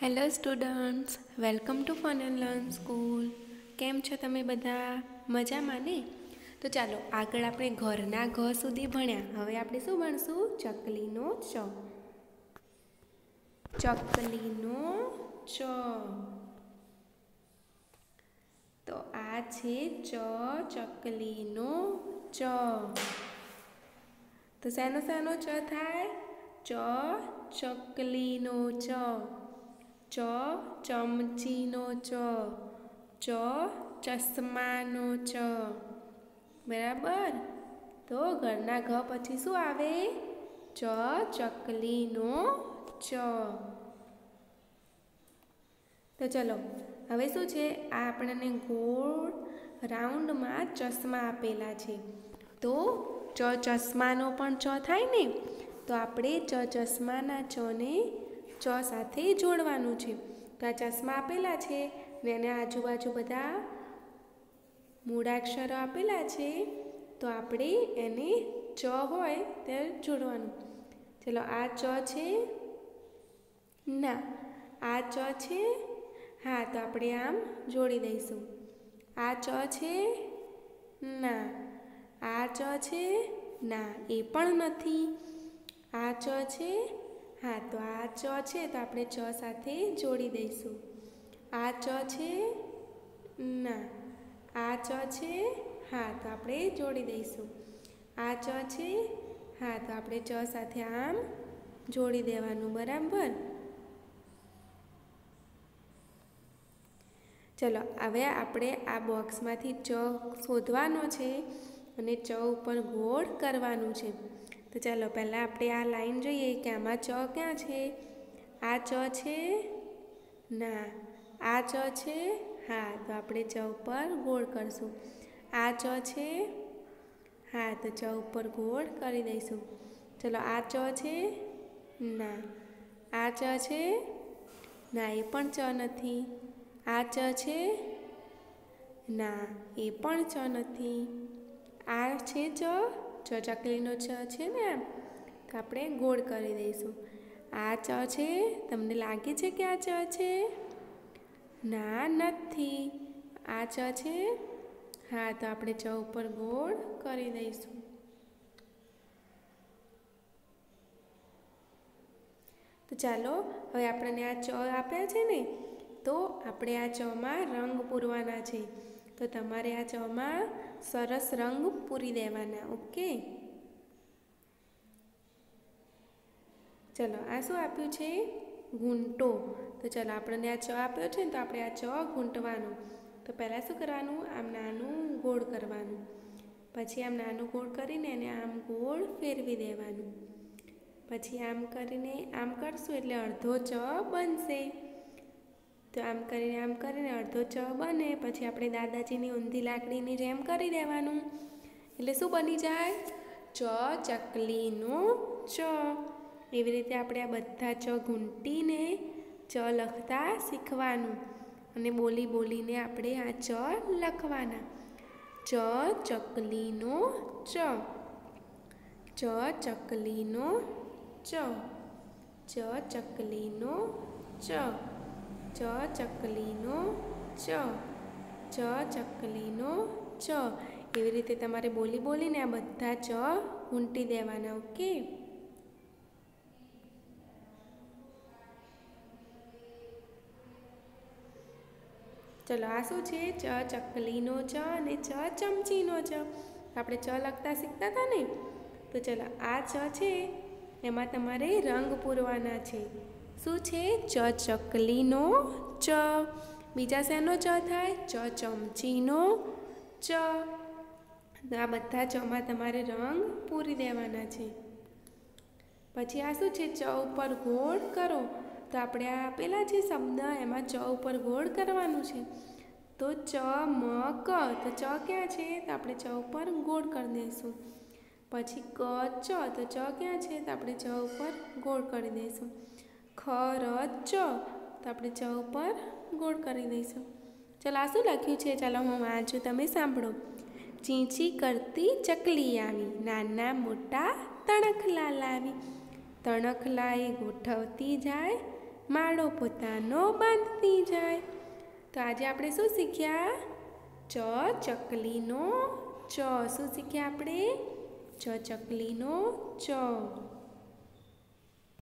Hello students, welcome to fun and learn school. કેમ છો તમે બધા? મજામાં ને? તો ચાલો આગળ આપણે ઘરના ઘ સુધી ભણ્યા. હવે આપણે શું ભણશું? ચકલીનો ચ. ચકલીનો ચ. તો આ છે ચકલીનો ચ. તો શાનો ચ થાય? ચકલીનો ચ. ચમચીનો ચ. ચશ્માનો ચ. બરાબર. તો ઘરના ઘ પછી શું આવે? ચકલીનો ચ. તો ચલો હવે શું છે? આ આપણને ગોળ રાઉન્ડમાં ચશ્મા આપેલા છે. તો ચશ્માનો પણ ચ થાય ને, તો આપણે ચશ્માના ચને ચ સાથે જોડવાનું છે. તો આ ચશ્મા આપેલા છે ને એને આજુબાજુ બધા મૂળાક્ષરો આપેલા છે, તો આપણે એને ચ હોય ત્યારે જોડવાનું. ચલો આ ચ છે ના, આ ચ છે હા, તો આપણે આમ જોડી દઈશું. આ ચ છે ના, આ ચ છે ના, એ પણ નથી. આ ચ છે હા, તો આ ચ છે તો આપણે ચ સાથે જોડી દઈશું. આ ચ છે ના, આ ચ છે હા, તો આપણે જોડી દઈશું. આ ચ છે હા, તો આપણે ચ સાથે આમ જોડી દેવાનું. બરાબર. ચલો હવે આપણે આ બોક્સમાંથી ચ શોધવાનો છે અને ચ ઉપર ગોળ કરવાનું છે. તો ચાલો પહેલાં આપણે આ લાઈન જોઈએ કે આમાં ચ ક્યાં છે? આ ચ છે ના, આ ચ છે હા, તો આપણે ચ ઉપર ગોળ કરશું. આ ચ છે હા, તો ચ ઉપર ગોળ કરી દઈશું. ચલો આ ચ છે ના, આ ચ છે ના, એ પણ ચ નથી. આ ચ છે ના, એ પણ ચ નથી. આ છે ચકલીનો ચ છે ને, તો આપણે ગોળ કરી દઈશું. આ ચ છે, તમને લાગે છે કે આ ચ છે? ના, નથી. આ ચ છે હા, તો આપણે ચ ઉપર ગોળ કરી દઈશું. તો ચાલો હવે આપણને આ ચ આપ્યા છે ને, તો આપણે આ ચમાં રંગ પૂરવાના છે. તો તમારે આ ચમાં સરસ રંગ પૂરી દેવાના. ઓકે. ચલો આ શું આપ્યું છે? ઘૂંટો. તો ચલો આપણને આ ચ આપ્યો છે ને, તો આપણે આ ચ ઘૂંટવાનું. તો પહેલાં શું કરવાનું? આમ નાનું ગોળ કરવાનું. પછી આમ નાનું ગોળ કરીને એને આમ ગોળ ફેરવી દેવાનું. પછી આમ કરીને આમ કરશું એટલે અડધો ચ બનશે. તો આમ કરીને અડધો ચ બને. પછી આપણે દાદાજીની ઊંધી લાકડીની જેમ કરી દેવાનું. એટલે શું બની જાય? ચકલીનો ચ. એવી રીતે આપણે આ બધા ચ ઘૂંટીને ચ લખતા શીખવાનું અને બોલીને આપણે આ ચ લખવાના. ચકલીનો ચ. ચકલીનો ચ. ચકલીનો ચ. ચકલીનો ચ. ચકલીનો ચ. એવી રીતે તમારે બોલીને આ બધા ચ ઘૂંટી દેવાના. ઓકે. ચલો આ શું છે? ચકલીનો ચ અને ચમચીનો ચ. આપણે ચ લખતા શીખતા હતા ને, તો ચલો આ ચ છે એમાં તમારે રંગ પૂરવાના છે. શું છે? ચકલીનો ચ. બીજા શેનો ચ થાય? ચમચીનો ચ. આ બધા ચમાં તમારે રંગ પૂરી દેવાના છે. પછી આ શું છે? ચ ઉપર ગોળ કરો. તો આપણે આ આપેલા છે શબ્દ, એમાં ચ ઉપર ગોળ કરવાનું છે. તો ચમક. તો ચ ક્યાં છે? તો આપણે ચ ઉપર ગોળ કરી દઈશું. પછી ચ. તો ચ ક્યાં છે? તો આપણે ચ ઉપર ગોળ કરી દઈશું. ચ. તો આપણે ચ ઉપર ગોળ કરી દઈશું. ચાલો આ શું લખ્યું છે? ચાલો હું વાંચું, તમે સાંભળો. ચીંચી કરતી ચકલી આવી, નાના મોટા તણખલા લાવી. તણખલા એ ગોઠવતી જાય, માળો પોતાનો બાંધતી જાય. તો આજે આપણે શું શીખ્યા? ચકલીનો ચ. શું શીખ્યા આપણે? ચકલીનો ચ.